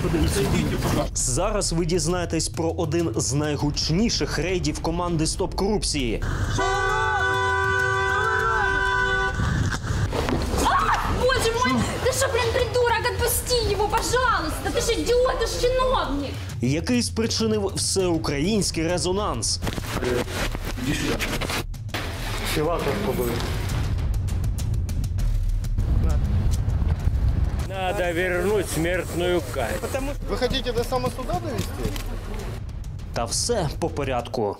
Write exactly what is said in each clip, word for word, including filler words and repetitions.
Зараз ви дізнаєтесь про один з найгучніших рейдів команди «Стоп корупції». Боже мой, ты что, блин, придурок, отпусти его, пожалуйста, ты же идиот, ты же чиновник. Який спричинив всеукраїнський резонанс. Надо вернуть смертную казнь. Вы хотите до самосуда довести? Та все по порядку.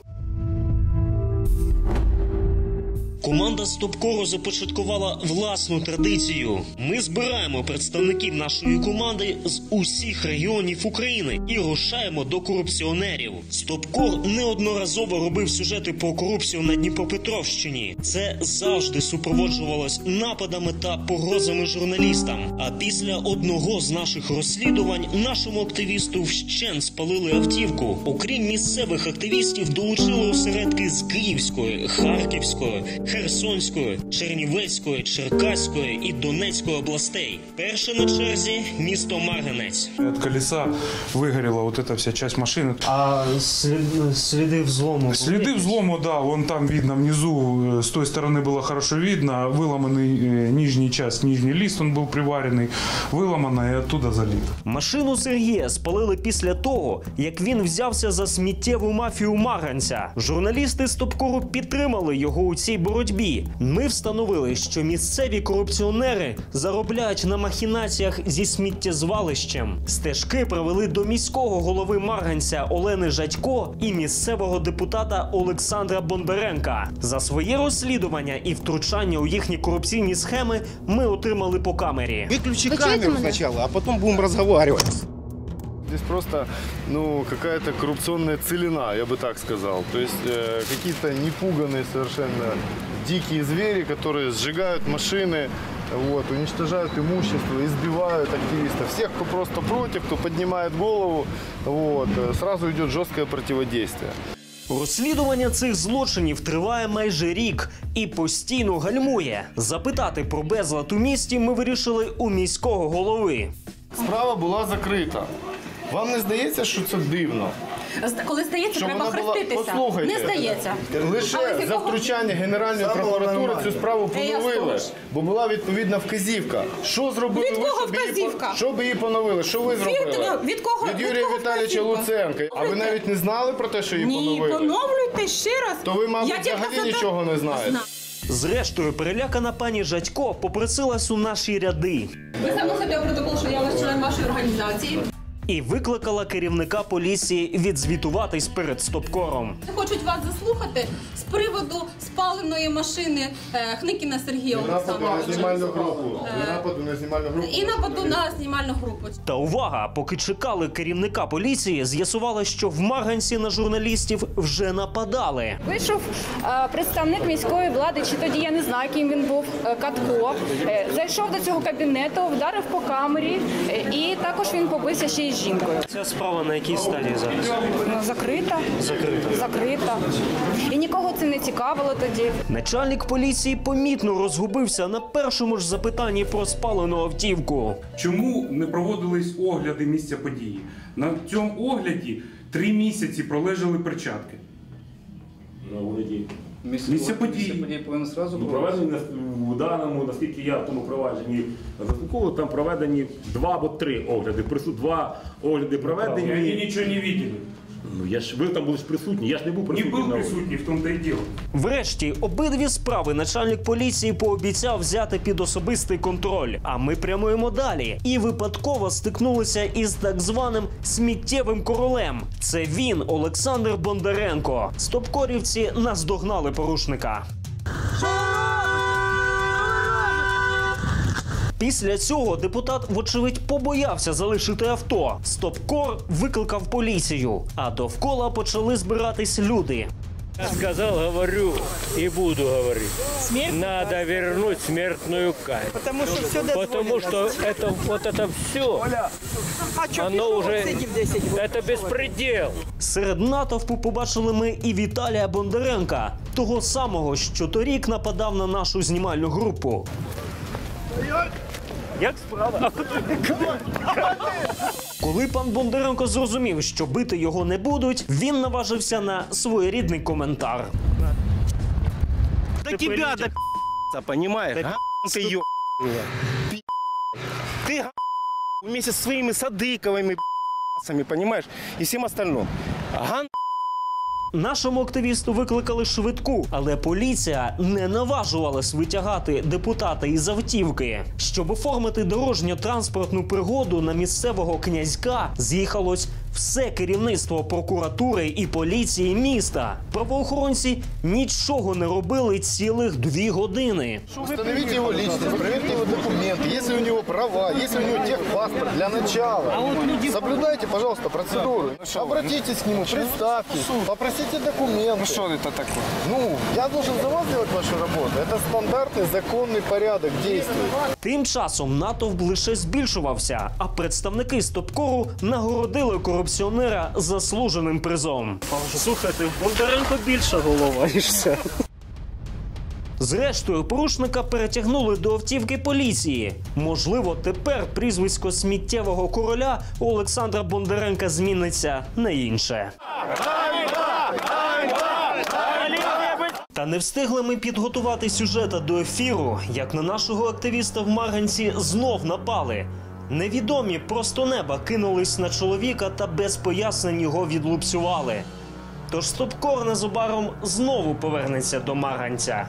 Команда «Стопкору» започаткувала власну традицію. Ми збираємо представників нашої команди з усіх регіонів України і рушаємо до корупціонерів. «Стопкор» неодноразово робив сюжети про корупцію на Дніпропетровщині. Це завжди супроводжувалось нападами та погрозами журналістам. А після одного з наших розслідувань нашому активісту вщент спалили автівку. Окрім місцевих активістів, долучили осередки з Київської, Харківської, Херсонської, Чернівецької, Черкаської і Донецької областей. Перше на черзі – місто Марганець. От колеса вигоріла вот эта вся часть машини. А слід, сліди взлому? Сліди взлому, да, вон там видно внизу, с той стороны было хорошо видно, выломанный э, нижний часть, нижний лист, он был приваренный, выломано и оттуда залит. Машину Сергія спалили після того, як він взявся за сміттєву мафію Марганця. Журналісти «Стопкору» підтримали його у цій боротьбі. Ми встановили, що місцеві корупціонери заробляють на махінаціях зі сміттєзвалищем. Стежки привели до міського голови Марганця Олени Жадько і місцевого депутата Олександра Бондаренка. За своє розслідування і втручання у їхні корупційні схеми ми отримали по камері. Выключи камеру сначала, а потом будем разговаривать. Здесь просто, ну, какая-то коррупционная целина, я бы так сказал. То есть э, какие-то непуганные совершенно дикие звери, которые сжигают машины, вот, уничтожают имущество, избивают активистов. Всех, кто просто против, кто поднимает голову, вот, сразу идет жесткое противодействие. Розслідування цих злочинів триває майже рік і постійно гальмує. Запитати про безлад у місті ми вирішили у міського голови. Справа була закрита. Вам не здається, що це дивно? Коли здається, Що треба вона була- хреститися. Послухайте. Не здається. Лише Але з за якого- втручання Генеральної прокуратури цю справу Е, я поновили, слухаю. бо була відповідна вказівка. Що зробили Від ви, кого щоб її, вказівка? по- щоб її поновили? Що ви зробили? від кого- Від від Юрія кого Віталійовича вказівка? Луценка. А ви навіть не знали про те, що її Ні, поновили? поновлюйте ще раз. То ви, мабуть, Я тільки взагалі за те- нічого не знаєте. Зрештою, перелякана пані Жадько попросилась у наші ряди Ви саме себе протокол, що я ваш член вашої організації. і викликала керівника поліції відзвітуватись перед «Стопкором». Хочуть вас заслухати з приводу спаленої машини е, Хникіна Сергія Нападу на Олександровича. знімальну групу. Нападу на знімальну групу. І нападу на знімальну групу. Та увага! Поки чекали керівника поліції, з'ясували, що в Марганці на журналістів вже нападали. Вийшов е, представник міської влади, чи тоді я не знаю, ким він був, е, Катко. Е, зайшов до цього кабінету, вдарив по камері, е, і також він побився ще й з жінкою. Ця справа на якій стадії зараз? Ну, закрита. Закрита. Закрита. І нікого це не цікавило тоді. Начальник поліції помітно розгубився на першому ж запитанні про спалену автівку. Чому не проводились огляди місця події? На цьому огляді три місяці пролежали перчатки. На огляді. Місце події. Місце події повинно зразу ну, проведені в даному, наскільки я в тому провадженні заслуховував, там проведені два або три огляди. Присут два огляди проведені. Вони нічого не бачили. Ну я ж ви там були ж присутні, я ж не був Не присутній. був на присутній, в тому-то й діло. Врешті, обидві справи начальник поліції пообіцяв взяти під особистий контроль. А ми прямуємо далі. І випадково стикнулися із так званим сміттєвим королем. Це він, Олександр Бондаренко. Стопкорівці наздогнали порушника. Після цього депутат, вочевидь, побоявся залишити авто. Стопкор викликав поліцію, а довкола почали збиратись люди. Я сказал, говорю и буду говорить. Смерть? Надо вернуть смертную казнь. Потому что все дозволено. Потому что это, вот это все, А что, оно уже, сидів десять років? это беспредел. Серед натовпу побачили ми і Віталія Бондаренка, того самого, що торік нападав на нашу знімальну групу. Як справа? Коли пан Бондаренко зрозумів, що бити його не будуть, він наважився на своєрідний коментар. До тебя до пи***ца, понимаешь? Га*** ты ё***. Ты га*** вместе со своими Садыковыми пи***цами, понимаешь? И всем остальным. Ган... Нашому активісту викликали швидку, але поліція не наважувалась витягати депутата із автівки. Щоб оформити дорожньо-транспортну пригоду на місцевого князька, з'їхалось все керівництво прокуратури і поліції міста. Правоохоронці нічого не робили цілих дві години. Установите его личность, проверьте его документы, если у него права, если у него техпаспорт для начала. Соблюдайте, пожалуйста, процедуру. Обратитесь к нему, представьтесь, попросите документы. Ну что это такое? Ну, я должен за вас делать вашу работу. Это стандартный законный порядок действий. Тим часом натовп лише збільшувався, а представники Стопкору нагородили корупціонера заслуженим призом. Слухайте, в Бондаренко більша голова, ніж все. Зрештою, порушника перетягнули до автівки поліції. Можливо, тепер прізвисько сміттєвого короля у Олександра Бондаренка зміниться на інше. Та не встигли ми підготувати сюжета до ефіру, як на нашого активіста в Марганці знов напали. Невідомі просто неба кинулись на чоловіка та без пояснень його відлупцювали. Тож Стопкор незабаром знову повернеться до Марганця.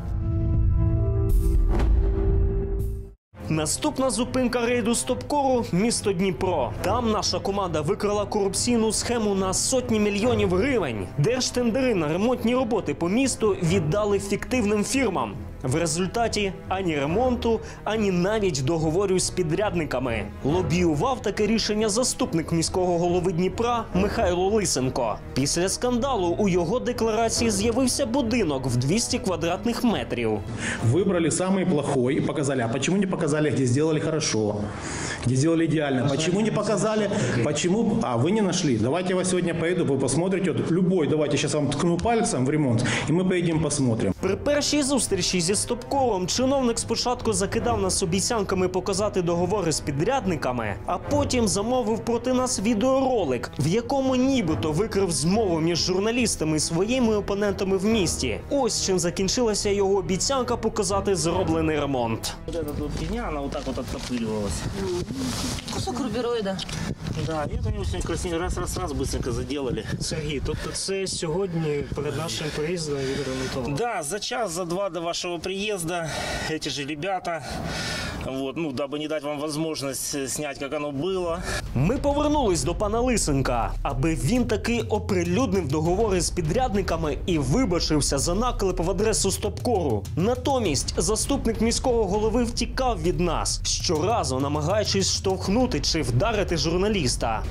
Наступна зупинка рейду Стопкору – місто Дніпро. Там наша команда викрила корупційну схему на сотні мільйонів гривень. Держтендери на ремонтні роботи по місту віддали фіктивним фірмам. В результаті ані ремонту, ані навіть договору з підрядниками. Лобіював таке рішення заступник міського голови Дніпра Михайло Лисенко. Після скандалу у його декларації з'явився будинок в двісті квадратних метрів. Выбрали самый плохой и показали. А почему не показали, где сделали хорошо, где сделали идеально? Почему не показали? Почему? А, вы не нашли. Давайте я вас сегодня поеду, вы посмотрите. Вот любой, давайте сейчас вам ткну пальцем в ремонт, и мы поедем посмотрим. При першій зустрічі зі Стопкором чиновник спочатку закидав нас обіцянками показати договори з підрядниками, а потім замовив проти нас відеоролик, в якому нібито викрив змову між журналістами і своїми опонентами в місті. Ось чим закінчилася його обіцянка показати зроблений ремонт. Вот эта вот фигня, она вот так вот оттопыривалась. Кусок рубероида. Да, и это они очень красиво раз-раз-раз быстренько заделали. Сергій, тобто це сьогодні перед нашим приїздом відремонтовано? Да, за час, за два до вашего приезда эти же ребята, вот, ну, дабы не дать вам возможность снять, как оно было. Ми повернулись до пана Лисенка, аби він таки оприлюднив договори з підрядниками і вибачився за наклеп в адресу Стопкору. Натомість заступник міського голови втікав від нас, щоразу намагаючись штовхнути чи вдарити журналіста.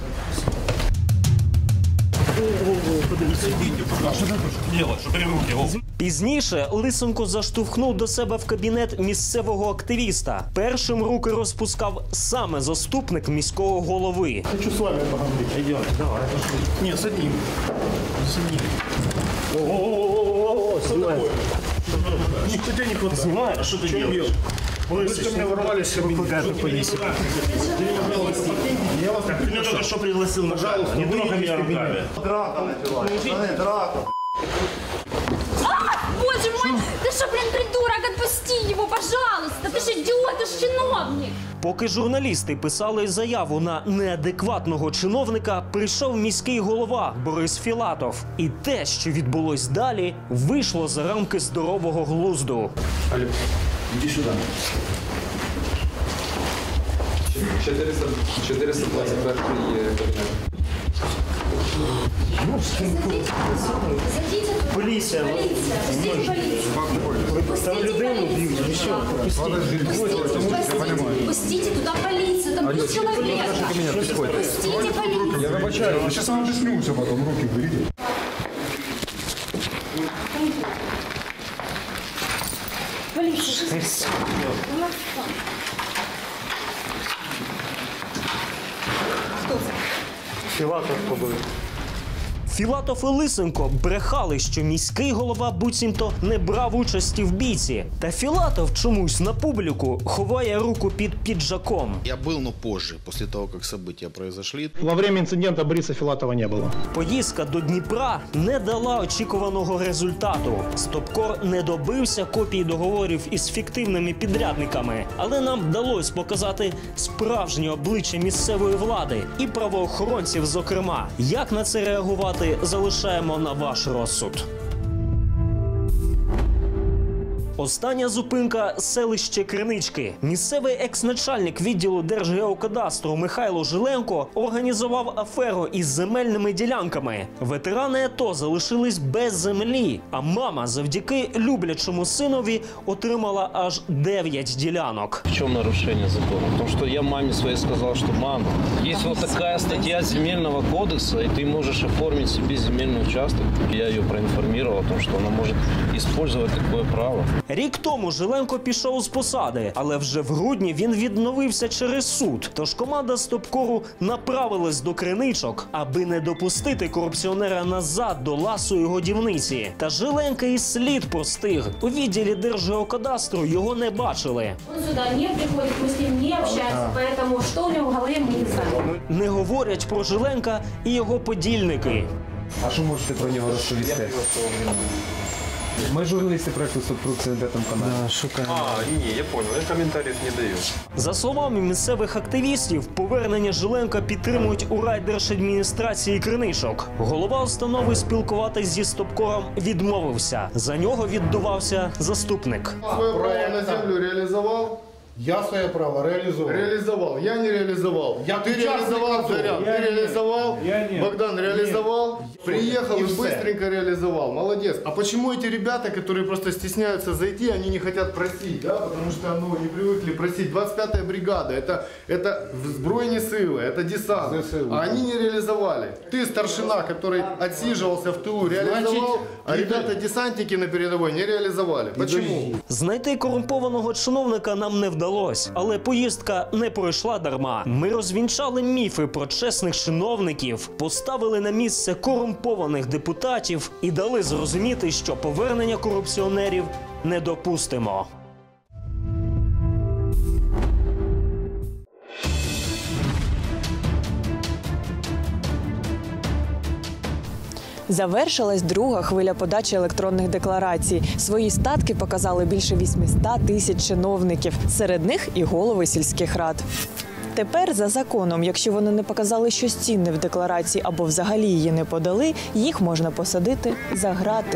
Пізніше Лисенко заштовхнув до себе в кабінет місцевого активіста. Першим руки розпускав саме заступник міського голови. Хочу с вами поговорить. Идем. Давай. Не, с одним. С одним. О-о-о-о-о-о, снимай. Никто тебя не хватает. Снимай, а что ты делаешь? Вы ко мне ворвались, Выкликай полицию. я вас Ты меня только что пригласил на жалобу, не трогай меня руками. Боже мой, ты что, блин, придурок, отпусти его, пожалуйста. Ты же идиот, ты же чиновник. Поки журналісти писали заяву на неадекватного чиновника, прийшов міський голова Борис Філатов. І те, що відбулось далі, вийшло за рамки здорового глузду. Алло, иди сюда. четыреста, четыреста двадцать пять кабинет. Поліція. Там людину б'ють, ви що? Пустите туда полицию, там три человека. Пустите полицию. Я выбачаю, я сейчас вам объясню все потом, руки уберите. Полиция. Філатов побив. Філатов і Лисенко брехали, що міський голова буцімто не брав участі в бійці. Та Філатов чомусь на публіку ховає руку під піджаком. Я был, но позже, после того, как события произошли. Во время инцидента Бориса Филатова не было. Поїздка до Дніпра не дала очікуваного результату. Стопкор не добився копій договорів із фіктивними підрядниками, але нам вдалося показати справжнє обличчя місцевої влади і правоохоронців, зокрема. Як на це реагувати, залишаємо на ваш розсуд. Остання зупинка – селище Кринички. Місцевий екс-начальник відділу Держгеокадастру Михайло Жиленко організував аферу із земельними ділянками. Ветерани АТО залишились без землі, а мама завдяки люблячому синові отримала аж дев'ять ділянок. В чому нарушення закону? В тому, що я мамі своїй сказав, що мама, є ось така стаття Земельного кодексу, і ти можеш оформити собі земельний участок. Я її проінформував, тому що вона може використовувати таке право. Рік тому Жиленко пішов з посади, але вже в грудні він відновився через суд. Тож команда Стопкору направилась до Криничок, аби не допустити корупціонера назад до ласої годівниці. Та Жиленко і слід простиг. У відділі Держгеокадастру його не бачили. Он сюда не приходит, мы с ним не общаемся, поэтому что у него в голове, мы не знаем. Не говорять про Жиленка і його подільники. А що можете про нього розповісти? Ми журналісти проекту «Стопкор» на п'ятому каналі. Да, шукаємо. А, ні, я понял, я коментарів не даю. За словами місцевих активістів, повернення Жиленка підтримують у райдержадміністрації Криничок. Голова установи спілкуватись зі Стопкором відмовився. За нього віддувався заступник. Своє право на землю реалізував? Я свое право реализовал. Реализовал. Я не реализовал. Я Ты реализовал, Зарян. Ты реализовал. Богдан реализовал. Приехал и, и быстренько реализовал. Молодец. А почему эти ребята, которые просто стесняются зайти, они не хотят просить, да? Потому что, ну, не привыкли просить. двадцать пятая бригада, это, это Збройні силы, это десант. А они не реализовали. Ты, старшина, который отсиживался в тылу, реализовал, а ребята-десантники на передовой не реализовали. Почему? Знайти корумпованого чиновника нам не вдалося. Але поїздка не пройшла дарма. Ми розвінчали міфи про чесних чиновників, поставили на місце корумпованих депутатів і дали зрозуміти, що повернення корупціонерів не допустимо. Завершилась друга хвиля подачі електронних декларацій. Свої статки показали більше вісімсот тисяч чиновників. Серед них і голови сільських рад. Тепер за законом, якщо вони не показали щось цінне в декларації або взагалі її не подали, їх можна посадити за грати.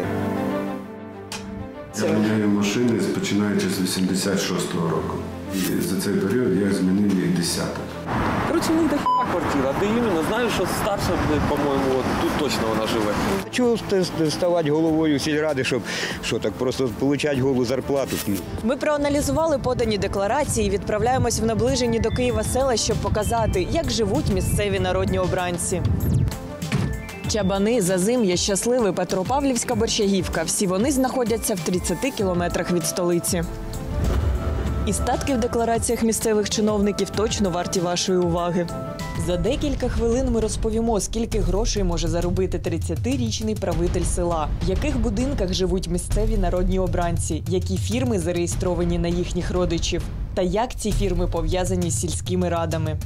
Я міняю машини починаючи з вісімдесят шостого року. І за цей період я змінив їх десяток. Короче, у них до хіба квартира. Де іменно, знаєш, що старша, по-моєму, тут точно вона живе. Чого ставати головою сільради, щоб що так, просто отримати голу зарплату? Ми проаналізували подані декларації і відправляємось в наближені до Києва села, щоб показати, як живуть місцеві народні обранці. Чабани, Зазим'я, Щасливе, Петропавлівська, Борщагівка – всі вони знаходяться в тридцяти кілометрах від столиці. І статки в деклараціях місцевих чиновників точно варті вашої уваги. За декілька хвилин ми розповімо, скільки грошей може заробити тридцятирічний правитель села, в яких будинках живуть місцеві народні обранці, які фірми зареєстровані на їхніх родичів, та як ці фірми пов'язані з сільськими радами.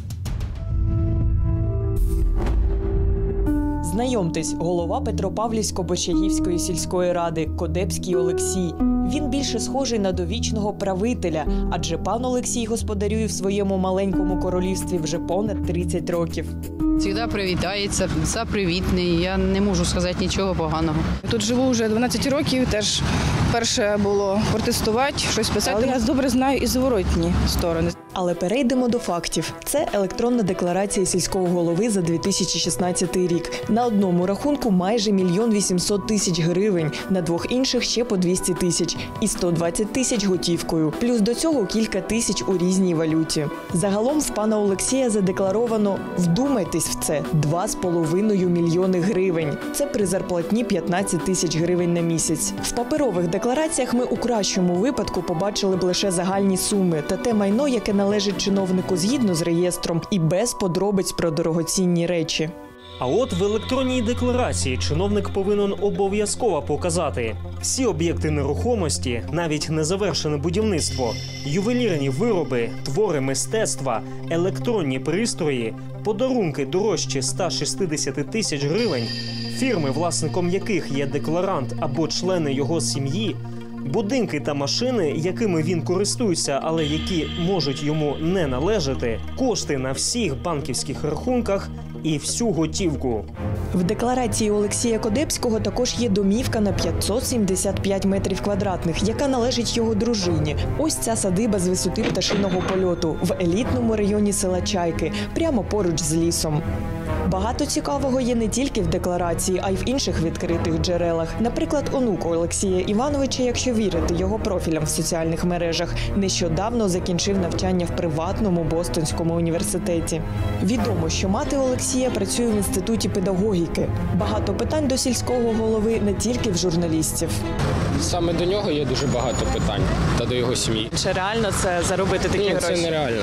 Знайомтесь, голова Петропавлівсько-Борщагівської сільської ради Кодепський Олексій. Він більше схожий на довічного правителя, адже пан Олексій господарює в своєму маленькому королівстві вже понад тридцять років. Завжди привітається, запривітний, я не можу сказати нічого поганого. Тут живу вже дванадцять років, теж перше було протестувати, щось писати, але я добре знаю і зворотні сторони. Але перейдемо до фактів. Це електронна декларація сільського голови за дві тисячі шістнадцятий рік. На одному рахунку майже мільйон вісімсот тисяч гривень, на двох інших ще по двісті тисяч і сто двадцять тисяч готівкою. Плюс до цього кілька тисяч у різній валюті. Загалом в пана Олексія задекларовано, вдумайтесь в це, два з половиною мільйони гривень. Це при зарплатні п'ятнадцять тисяч гривень на місяць. В паперових деклараціях ми у кращому випадку побачили б лише загальні суми та те майно, яке належить чиновнику згідно з реєстром і без подробиць про дорогоцінні речі. А от в електронній декларації чиновник повинен обов'язково показати всі об'єкти нерухомості, навіть незавершене будівництво, ювелірні вироби, твори мистецтва, електронні пристрої, подарунки дорожчі ста шістдесят тисяч гривень, фірми, власником яких є декларант або члени його сім'ї, будинки та машини, якими він користується, але які можуть йому не належати, кошти на всіх банківських рахунках і всю готівку. В декларації Олексія Кодебського також є домівка на п'ятсот сімдесят п'ять метрів квадратних, яка належить його дружині. Ось ця садиба з висоти пташиного польоту в елітному районі села Чайки, прямо поруч з лісом. Багато цікавого є не тільки в декларації, а й в інших відкритих джерелах. Наприклад, онук Олексія Івановича, якщо вірити його профілям в соціальних мережах, нещодавно закінчив навчання в приватному Бостонському університеті. Відомо, що мати Олексія працює в інституті педагогіки. Багато питань до сільського голови не тільки в журналістів. Саме до нього є дуже багато питань та до його сім'ї. Чи реально це заробити такі Ні, гроші? це нереально.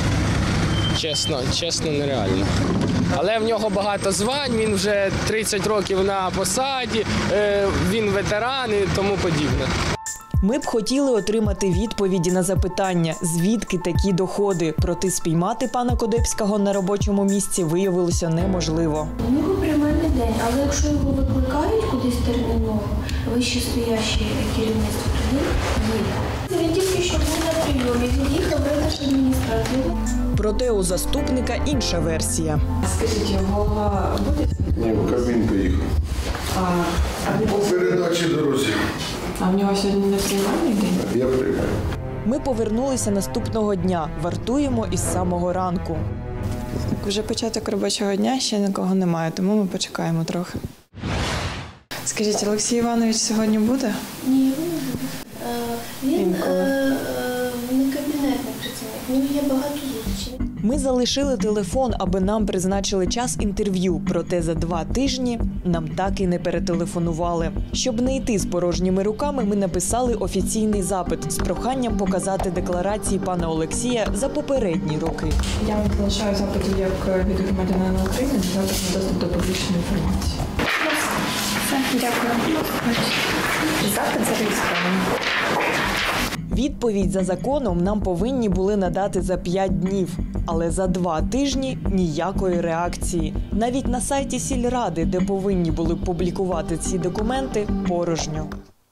Чесно, чесно, нереально. Але в нього багато звань, він вже тридцять років на посаді, він ветеран і тому подібне. Ми б хотіли отримати відповіді на запитання, звідки такі доходи. Проте спіймати пана Кодебського на робочому місці виявилося неможливо. У нього приймальний день, але якщо його викликають кудись терміново, вище стоящі керівництво туди їде. Він тільки що був на прийомі, він їхав в райдержадміністрацію. Проте у заступника інша версія. Скажіть, голова буде? Ні, в Кабмін поїхав. А, а По передачі дорозі. А в нього сьогодні не приймальний день? Я приймаю. Ми повернулися наступного дня. Вартуємо із самого ранку. Вже початок робочого дня, ще нікого немає, тому ми почекаємо трохи. Скажіть, Олексій Іванович сьогодні буде? Ні, він не буде. Він е, е, не кабінетний працівник, в нього є багато зустрічей. Ми залишили телефон, аби нам призначили час інтерв'ю. Проте за два тижні нам так і не перетелефонували. Щоб не йти з порожніми руками, ми написали офіційний запит з проханням показати декларації пана Олексія за попередні роки. Я вам залишаю запит як від громадянина України, запит на доступ до публічної інформації. Все, дякую. Запит зареєстрований. Відповідь за законом нам повинні були надати за п'ять днів. Але за два тижні ніякої реакції. Навіть на сайті сільради, де повинні були публікувати ці документи, порожньо.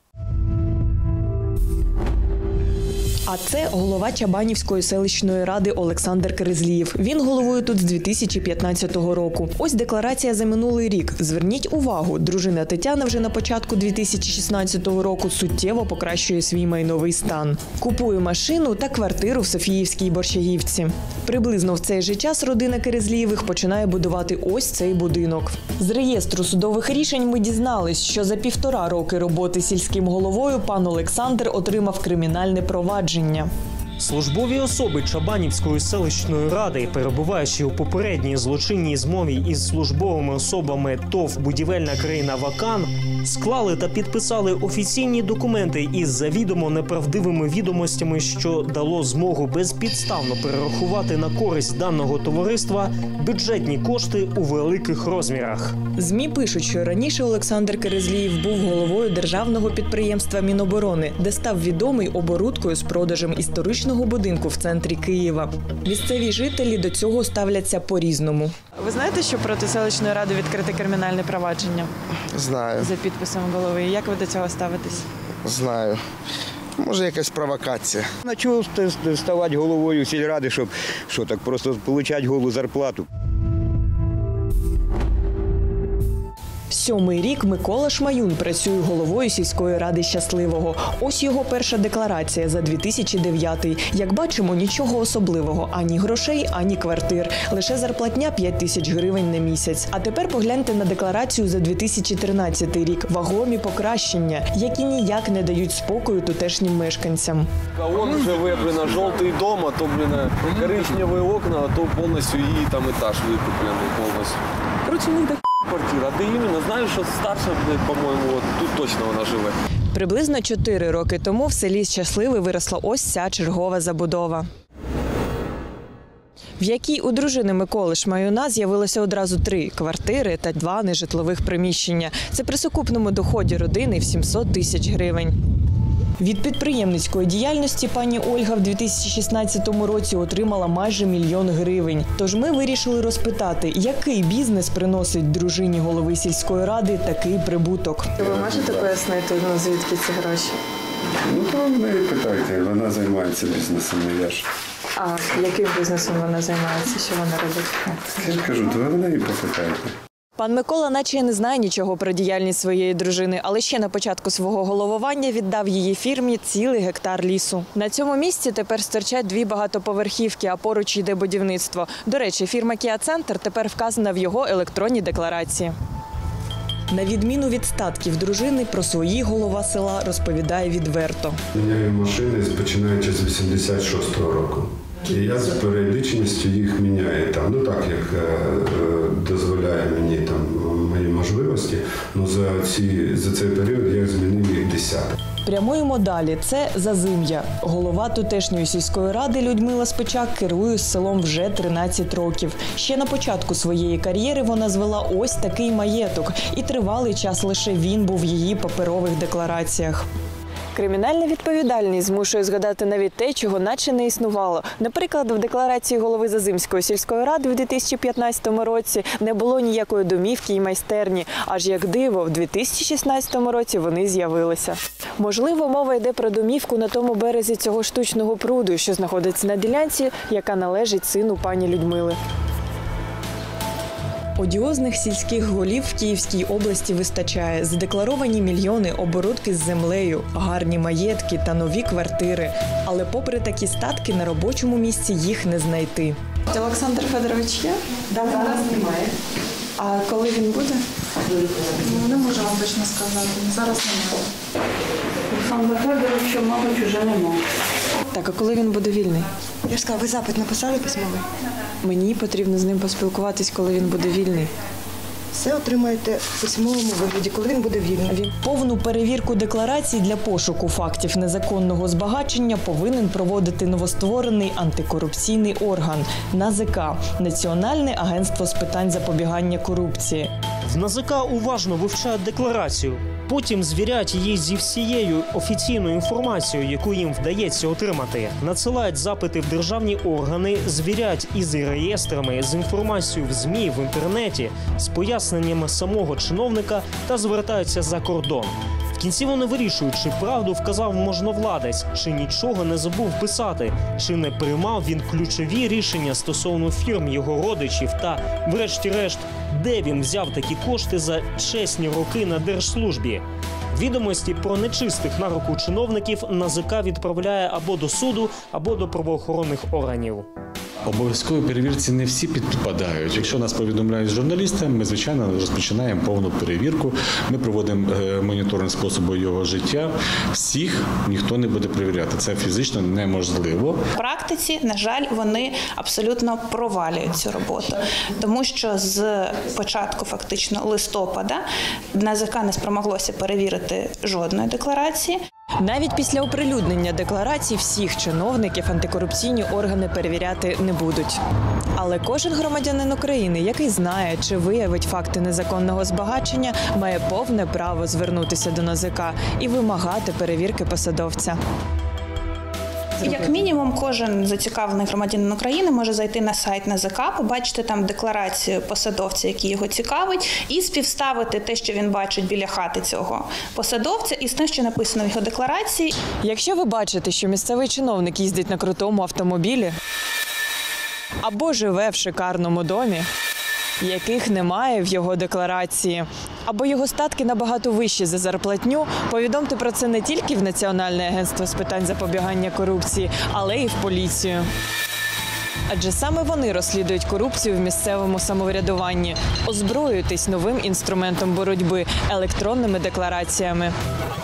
А це голова Чабанівської селищної ради Олександр Керезлієв. Він головою тут з дві тисячі п'ятнадцятого року. Ось декларація за минулий рік. Зверніть увагу, дружина Тетяна вже на початку дві тисячі шістнадцятого року суттєво покращує свій майновий стан. Купує машину та квартиру в Софіївській Борщагівці. Приблизно в цей же час родина Керезлієвих починає будувати ось цей будинок. З реєстру судових рішень ми дізнались, що за півтора роки роботи сільським головою пан Олександр отримав кримінальне провадження. Службові особи Чабанівської селищної ради, перебуваючи у попередній злочинній змові із службовими особами ТОВ «Будівельна країна Вакан», склали та підписали офіційні документи із завідомо неправдивими відомостями, що дало змогу безпідставно перерахувати на користь даного товариства бюджетні кошти у великих розмірах. ЗМІ пишуть, що раніше Олександр Керезлієв був головою державного підприємства Міноборони, де став відомий оборудкою з продажем історичного будинку в центрі Києва. Місцеві жителі до цього ставляться по-різному. Ви знаєте, що проти селищної ради відкрите кримінальне провадження? Знаю. За підписом голови. Як ви до цього ставитесь? Знаю. Може, якась провокація. На чого ставати головою сільради, щоб що так просто отримати голу зарплату? Сьомий рік Микола Шмаюн працює головою сільської ради Щасливого. Ось його перша декларація за дві тисячі дев'ятий. Як бачимо, нічого особливого. Ані грошей, ані квартир. Лише зарплатня п'ять тисяч гривень на місяць. А тепер погляньте на декларацію за дві тисячі тринадцятий рік. Вагомі покращення, які ніяк не дають спокою тутешнім мешканцям. Он живе, блин, жовтий дом, а то, блин, коричневі окна, а то повністю її там етаж викуплений повністю. Короче, не так квартира. Де іменно? Знаю, що старша, по-моєму, от тут точно вона живе. Приблизно чотири роки тому в селі Щасливе виросла ось ця чергова забудова. в якій у дружини Миколи Шмаюна з'явилося одразу три квартири та два нежитлових приміщення. Це при сукупному доході родини в сімсот тисяч гривень. Від підприємницької діяльності пані Ольга в дві тисячі шістнадцятому році отримала майже мільйон гривень. Тож ми вирішили розпитати, який бізнес приносить дружині голови сільської ради такий прибуток. Ви можете пояснити, ну, звідки ці гроші? Ну, то в неї питайте, вона займається бізнесом, не я ж. А яким бізнесом вона займається, що вона робить? Я ж кажу, то ви в неї попитайте. Пан Микола наче й не знає нічого про діяльність своєї дружини, але ще на початку свого головування віддав її фірмі цілий гектар лісу. На цьому місці тепер стирчать дві багатоповерхівки, а поруч йде будівництво. До речі, фірма «Кіа Центр» тепер вказана в його електронній декларації. На відміну від статків дружини, про свої голова села розповідає відверто. Міняю машини, починаючи з вісімдесят шостого року. І я з періодичністю їх міняю там, ну так, як е, дозволяє мені там мої можливості. Ну за ці за цей період я змінив їх десяток. Прямуємо далі. Це Зазим'я. Голова тутешньої сільської ради Людмила Спичак керує селом вже тринадцять років. Ще на початку своєї кар'єри вона звела ось такий маєток. І тривалий час лише він був в її паперових деклараціях. Кримінальна відповідальність змушує згадати навіть те, чого наче не існувало. Наприклад, в декларації голови Зазимської сільської ради в дві тисячі п'ятнадцятому році не було ніякої домівки і майстерні. Аж як диво, в дві тисячі шістнадцятому році вони з'явилися. Можливо, мова йде про домівку на тому березі цього штучного пруду, що знаходиться на ділянці, яка належить сину пані Людмили. Одіозних сільських голів в Київській області вистачає. Задекларовані мільйони, оборудки з землею, гарні маєтки та нові квартири. Але попри такі статки, на робочому місці їх не знайти. Олександр Федорович є? Да, зараз немає. А коли він буде? Ну, не можу вам точно сказати. Зараз немає. Олександра Федоровича, мабуть, вже немає. Так, а коли він буде вільний? Я ж сказала, ви запит написали письмовий? Мені потрібно з ним поспілкуватись, коли він буде вільний. Все отримаєте в письмовому вигляді, коли він буде вільний. Повну перевірку декларацій для пошуку фактів незаконного збагачення повинен проводити новостворений антикорупційний орган – НАЗК – Національне агентство з питань запобігання корупції. В НАЗК уважно вивчають декларацію, потім звіряють її зі всією офіційною інформацією, яку їм вдається отримати. Надсилають запити в державні органи, звіряють із реєстрами, з інформацією в ЗМІ, в інтернеті, з поясненнями самого чиновника та звертаються за кордон. В кінці вони вирішують, чи правду вказав можновладець, чи нічого не забув писати, чи не приймав він ключові рішення стосовно фірм його родичів та, врешті-решт, де він взяв такі кошти за чесні роки на держслужбі. Відомості про нечистих на руку чиновників НАЗК відправляє або до суду, або до правоохоронних органів. Обов'язковій перевірці не всі підпадають. Якщо нас повідомляють журналісти, ми, звичайно, розпочинаємо повну перевірку. Ми проводимо моніторинг способу його життя. Всіх ніхто не буде перевіряти. Це фізично неможливо. В практиці, на жаль, вони абсолютно провалюють цю роботу. Тому що з початку, фактично, листопада НАЗК не спромоглося перевірити жодної декларації. Навіть після оприлюднення декларацій всіх чиновників антикорупційні органи перевіряти не будуть. Але кожен громадянин України, який знає чи виявить факти незаконного збагачення, має повне право звернутися до НАЗК і вимагати перевірки посадовця. Як мінімум, кожен зацікавлений громадянин України може зайти на сайт НАЗК, побачити там декларацію посадовця, який його цікавить, і співставити те, що він бачить біля хати цього посадовця, із тим, що написано в його декларації. Якщо ви бачите, що місцевий чиновник їздить на крутому автомобілі або живе в шикарному домі, яких немає в його декларації, або його статки набагато вищі за зарплатню, повідомте про це не тільки в Національне агентство з питань запобігання корупції, але й в поліцію. Адже саме вони розслідують корупцію в місцевому самоврядуванні. Озброюйтесь новим інструментом боротьби – електронними деклараціями.